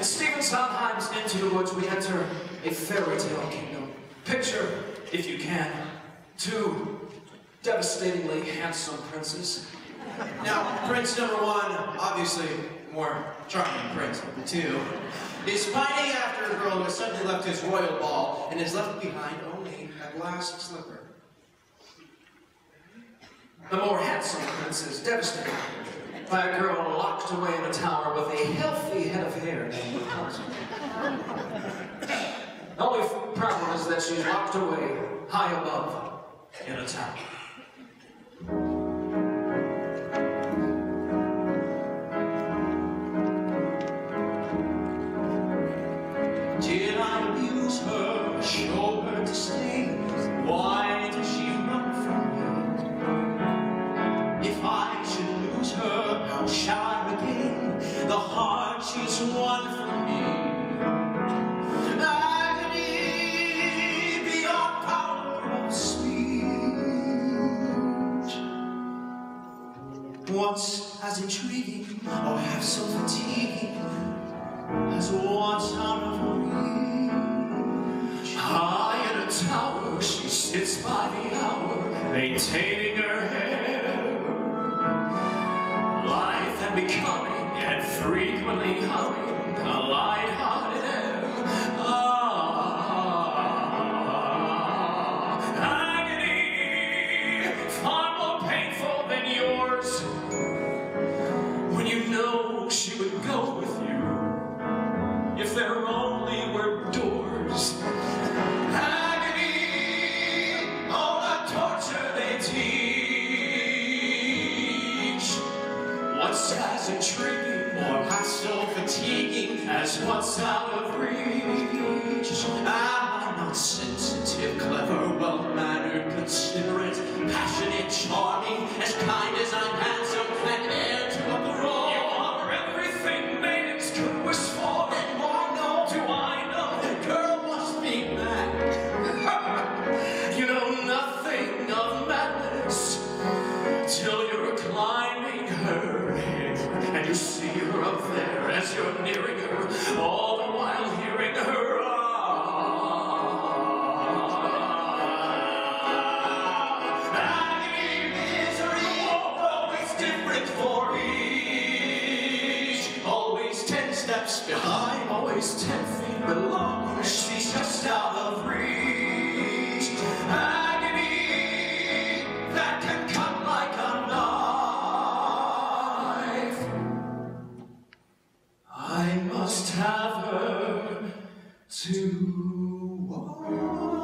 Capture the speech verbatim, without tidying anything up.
In Stephen Sondheim's Into the Woods, we enter a fairy tale kingdom. Picture, if you can, two devastatingly handsome princes. Now, prince number one, obviously more charming prince number two, is pining after a girl who has suddenly left his royal ball and is left behind only a glass slipper. The more handsome prince is devastated by a girl locked away in a tower with a healthy head of hair named Rapunzel. The only problem is that she's locked away high above in a tower. Did I abuse her, show her disdain? Why does she run from me? If I should lose her, how shall I regain the heart she's won from me? Agony beyond power of speech. Once as intriguing, or half so fatiguing as once out of reach. High in a tower, she sits by the hour, maintaining her hair. Lithe and becoming, and frequently humming a light-hearted air. Ah, agony, far more painful than yours. When you know she would go with you, if there only were doors. Agony, all the torture they teach. What's as intriguing, or half so fatiguing, as what's out of reach? Am I not sensitive, clever, well-mannered, considerate, passionate, charming, as kind as I'm handsome, and heir to a throne? You are everything maidens could wish for. Then why no? Do I know the girl must be mad? You know nothing of madness till you're climbing her hair, and you see her up there as you're nearing her, all the while hearing her ah. Agony, misery, always different for each, always ten steps behind, always ten feet below. She's just out of reach. Agony that can cut like a knife. I must have her to walk.